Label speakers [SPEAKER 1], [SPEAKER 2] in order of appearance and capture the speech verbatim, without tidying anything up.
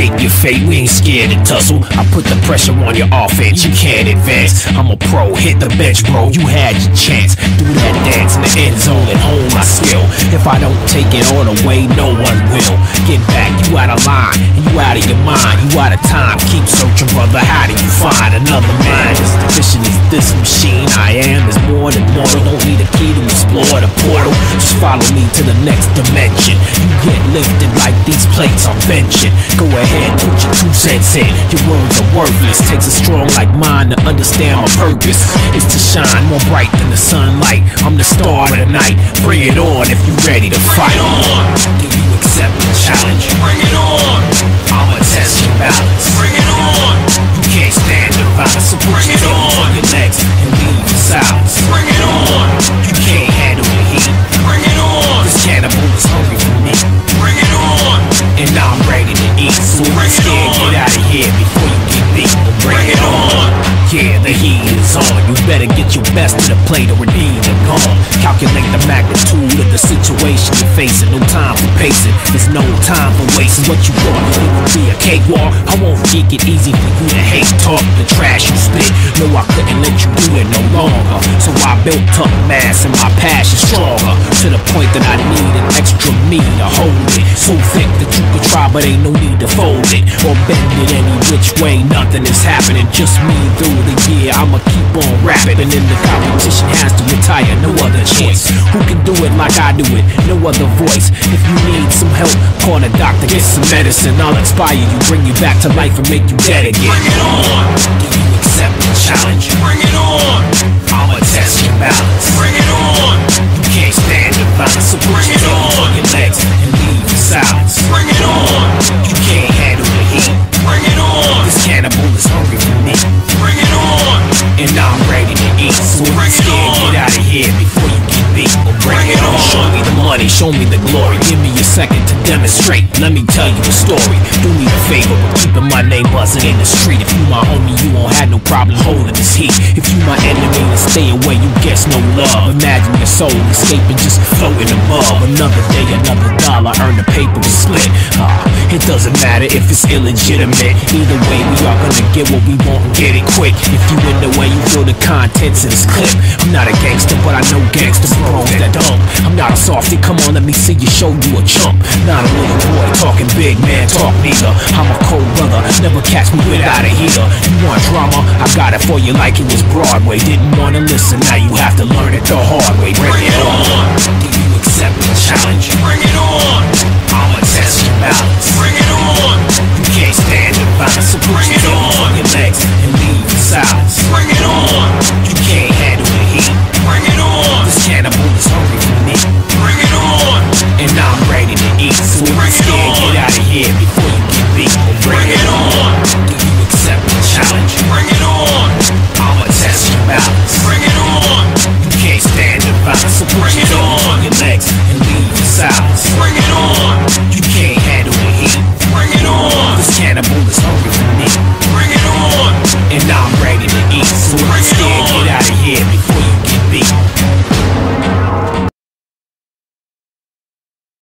[SPEAKER 1] shape your fate, we ain't scared to tussle. I put the pressure on your offense, you can't advance. I'm a pro, hit the bench, bro, you had your chance. Do that dance in the end zone and hone my skill. If I don't take it all away, no one will. Get back, you out of line, and you out of your mind, you out of time. Keep searching, brother, how do you find another man? As efficient as this machine I am is more than mortal. Don't need a key to explore the portal, just follow me to the next dimension. You get lifted like these plates I'm benching. Go ahead, put your two cents in. Your words are worthless, takes a strong like mine to understand my purpose. It's to shine more bright than the sunlight. I'm the star of the night, bring it on if you ready to fight.
[SPEAKER 2] Bring it on.
[SPEAKER 1] Do you accept the challenge?
[SPEAKER 2] Bring it on.
[SPEAKER 1] I'ma test your balance.
[SPEAKER 2] Bring it on.
[SPEAKER 1] You can't stand the violence, so put
[SPEAKER 2] Bring
[SPEAKER 1] your
[SPEAKER 2] it
[SPEAKER 1] hands
[SPEAKER 2] on.
[SPEAKER 1] on your legs and leave in silence.
[SPEAKER 2] Bring it on.
[SPEAKER 1] You can't handle the heat.
[SPEAKER 2] Bring it on.
[SPEAKER 1] This cannibal is hungry for me,
[SPEAKER 2] Bring it on.
[SPEAKER 1] and I'm ready to eat. So if
[SPEAKER 2] Bring
[SPEAKER 1] you're
[SPEAKER 2] it
[SPEAKER 1] scared,
[SPEAKER 2] on.
[SPEAKER 1] get out of here before you get beat. Bring,
[SPEAKER 2] Bring it on.
[SPEAKER 1] Yeah, the heat is on. You better get your best to the plate or it ain't gone. Calculate the magnitude of the situation you're facing. No time for pacing. There's no time for wasting. What you want? It will be a cakewalk. I won't make it easy for you to hate talk the trash you spit. No, I couldn't let you do it no longer. So I built up mass and my passion stronger, to the point that I need an extra me to hold it. So thick that you could try, but ain't no need to fold it or bend it any which way. Nothing is happening. Just me through the year. I'ma keep on rapping, and then the competition has to retire. No other choice. Who can do it like I do it? No other voice. If you need some help, call a doctor, get some medicine. I'll inspire you, bring you back to life, and make you dead again.
[SPEAKER 2] Bring it on.
[SPEAKER 1] Do you accept the challenge?
[SPEAKER 2] Bring it on.
[SPEAKER 1] I'ma test your balance.
[SPEAKER 2] Bring it on.
[SPEAKER 1] You can't stand the violence, so put
[SPEAKER 2] Bring
[SPEAKER 1] your
[SPEAKER 2] it
[SPEAKER 1] hands
[SPEAKER 2] on.
[SPEAKER 1] on your legs and leave in silence.
[SPEAKER 2] Bring it on.
[SPEAKER 1] You can't handle the heat.
[SPEAKER 2] Bring it on.
[SPEAKER 1] This cannibal is hungry for me,
[SPEAKER 2] Bring it on.
[SPEAKER 1] and I'm ready to eat. So if
[SPEAKER 2] Bring
[SPEAKER 1] you're
[SPEAKER 2] it
[SPEAKER 1] scared,
[SPEAKER 2] on.
[SPEAKER 1] get out of here before you get beat.
[SPEAKER 2] Bring it on.
[SPEAKER 1] Show me the money, show me the glory. Give me a second to demonstrate. Let me tell you the story. Do me a favor with keeping my name buzzing in the street. If you my homie, you won't have no problem holding this heat. If you my enemy, then stay away, you guess no love. Imagine your soul escaping, just floating above. Another day, another dollar, earn the paper to split. Ah, it doesn't matter if it's illegitimate. Either way, we are gonna get what we want and get it quick. If you in the way, you feel the contents of this clip. I'm not a gangster, but I know gangster bros that don't. I'm not a softy, come on, let me see you show you a chump. Not a little boy talking big man talk neither. I'm a cold brother, never catch me without a heater. You want drama? I got it for you like it was Broadway. Didn't wanna listen, now you have to learn it the hard way. Bring,
[SPEAKER 2] Bring
[SPEAKER 1] it
[SPEAKER 2] it
[SPEAKER 1] on.
[SPEAKER 2] on.
[SPEAKER 1] Do you accept the challenge?
[SPEAKER 2] Bring it on.
[SPEAKER 1] I'ma test your balance.